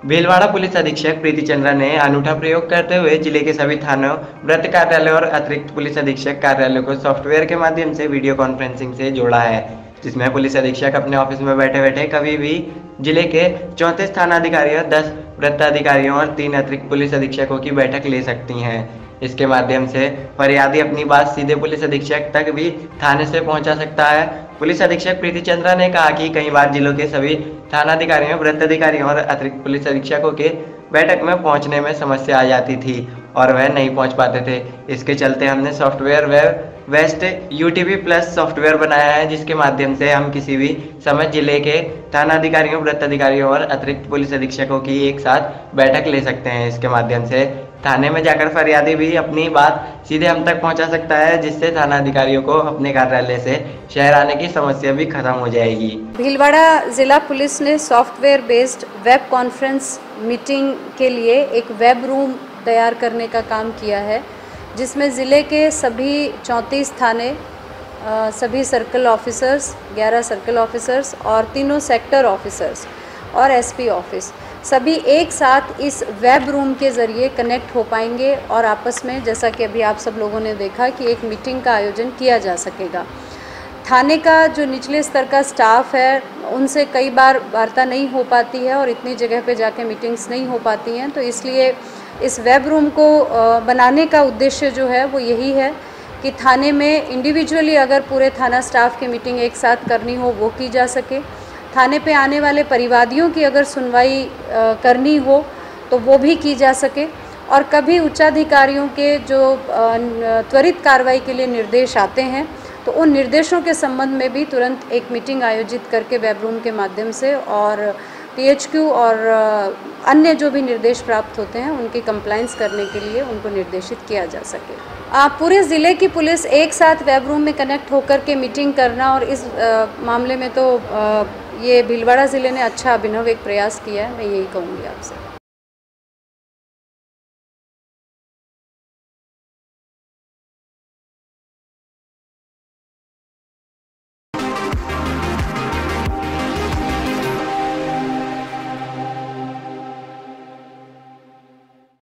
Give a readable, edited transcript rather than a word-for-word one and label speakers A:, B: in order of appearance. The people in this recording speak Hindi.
A: भीलवाड़ा पुलिस अधीक्षक प्रीति चंद्रा ने अनूठा प्रयोग करते हुए जिले के सभी थानों, वृत्त कार्यालय और अतिरिक्त पुलिस अधीक्षक कार्यालयों को सॉफ्टवेयर के माध्यम से वीडियो कॉन्फ्रेंसिंग से जोड़ा है, जिसमें पुलिस अधीक्षक अपने ऑफिस में बैठे बैठे कभी भी जिले के 34 थानाधिकारियों, 10 वृत्त अधिकारियों और 3 अतिरिक्त पुलिस अधीक्षकों की बैठक ले सकती हैं। इसके माध्यम से फरियादी अपनी बात सीधे पुलिस अधीक्षक तक भी थाने से पहुंचा सकता है। पुलिस अधीक्षक प्रीति चंद्रा ने कहा कि कई बार जिलों के सभी थानाधिकारियों, वृत्त अधिकारियों और अतिरिक्त पुलिस अधीक्षकों के बैठक में पहुंचने में समस्या आ जाती थी और वह नहीं पहुंच पाते थे। इसके चलते हमने software web west UTV plus software बनाया है, जिसके माध्यम से हम किसी भी समय जिले के थानाधिकारियों, वृत्त अधिकारियों और अतिरिक्त पुलिस अधीक्षकों की एक साथ बैठक ले सकते हैं। इसके माध्यम से थाने में जाकर फरियादी भी अपनी बात सीधे हम तक पहुंचा सकता है, जिससे थाना अधिकारियों को अपने कार्यालय से शहर आने की समस्या भी खत्म हो जाएगी।
B: भीलवाड़ा जिला पुलिस ने software based web conference meeting के लिए एक वेब रूम तैयार करने का काम किया है, जिसमें ज़िले के सभी 34 थाने, सभी सर्कल ऑफिसर्स, 11 सर्कल ऑफिसर्स और तीनों सेक्टर ऑफिसर्स और एसपी ऑफिस सभी एक साथ इस वेब रूम के ज़रिए कनेक्ट हो पाएंगे और आपस में, जैसा कि अभी आप सब लोगों ने देखा, कि एक मीटिंग का आयोजन किया जा सकेगा। थाने का जो निचले स्तर का स्टाफ है, उनसे कई बार वार्ता नहीं हो पाती है और इतनी जगह पे जाके मीटिंग्स नहीं हो पाती हैं, तो इसलिए इस वेब रूम को बनाने का उद्देश्य जो है वो यही है कि थाने में इंडिविजुअली अगर पूरे थाना स्टाफ की मीटिंग एक साथ करनी हो वो की जा सके, थाने पे आने वाले परिवादियों की अगर सुनवाई करनी हो तो वो भी की जा सके, और कभी उच्चाधिकारियों के जो त्वरित कार्रवाई के लिए निर्देश आते हैं तो उन निर्देशों के संबंध में भी तुरंत एक मीटिंग आयोजित करके वेब रूम के माध्यम से और पीएचक्यू और अन्य जो भी निर्देश प्राप्त होते हैं उनकी कंप्लायंस करने के लिए उनको निर्देशित किया जा सके। पूरे ज़िले की पुलिस एक साथ वेब रूम में कनेक्ट होकर के मीटिंग करना, और इस मामले में तो ये भीलवाड़ा ज़िले ने अच्छा अभिनव एक प्रयास किया है, मैं यही कहूँगी आपसे।